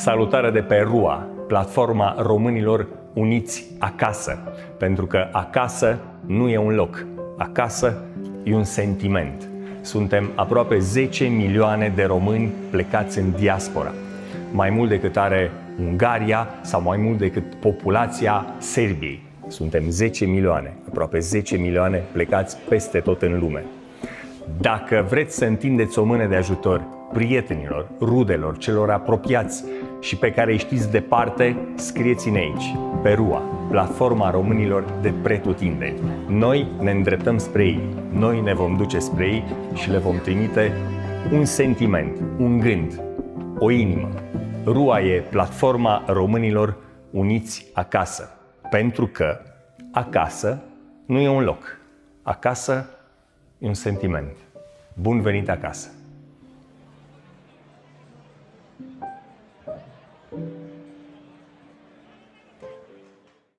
Salutare de pe RUA, platforma românilor uniți acasă. Pentru că acasă nu e un loc, acasă e un sentiment. Suntem aproape 10 milioane de români plecați în diaspora. Mai mult decât are Ungaria sau mai mult decât populația Serbiei. Suntem 10 milioane, aproape 10 milioane plecați peste tot în lume. Dacă vreți să întindeți o mână de ajutor prietenilor, rudelor, celor apropiați și pe care îi știți departe, scrieți-ne aici, pe RUA, platforma românilor de pretutindeni. Noi ne îndreptăm spre ei, noi ne vom duce spre ei și le vom trimite un sentiment, un gând, o inimă. RUA e platforma românilor uniți acasă, pentru că acasă nu e un loc, acasă e un sentiment. Bun venit acasă!